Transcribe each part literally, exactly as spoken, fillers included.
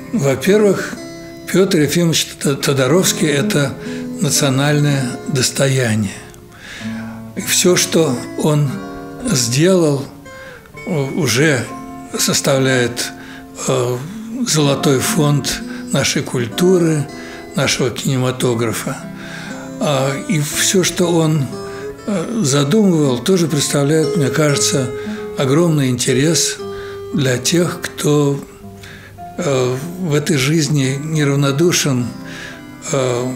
Во-первых, Петр Ефимович Тодоровский – это национальное достояние. И все, что он сделал, уже составляет золотой фонд нашей культуры, нашего кинематографа. И все, что он задумывал, тоже представляет, мне кажется, огромный интерес для тех, кто в этой жизни неравнодушен к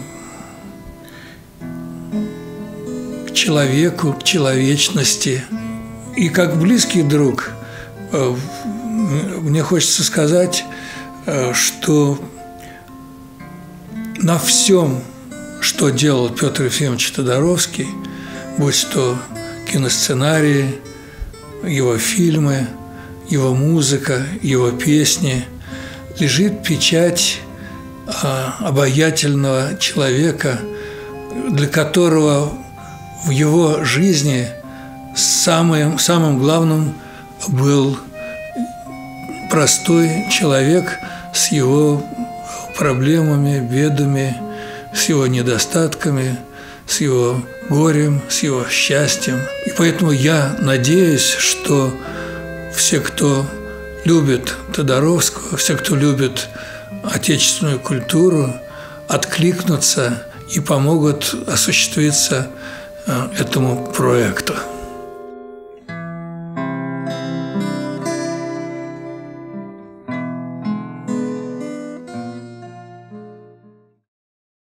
человеку, к человечности. И как близкий друг мне хочется сказать, что на всем, что делал Петр Ефимович Тодоровский, будь то киносценарии, его фильмы, его музыка, его песни, лежит печать обаятельного человека, для которого в его жизни самым, самым главным был простой человек с его проблемами, бедами, с его недостатками, с его горем, с его счастьем. И поэтому я надеюсь, что все, кто любит Тодоровского, все, кто любит отечественную культуру, откликнутся и помогут осуществиться этому проекту.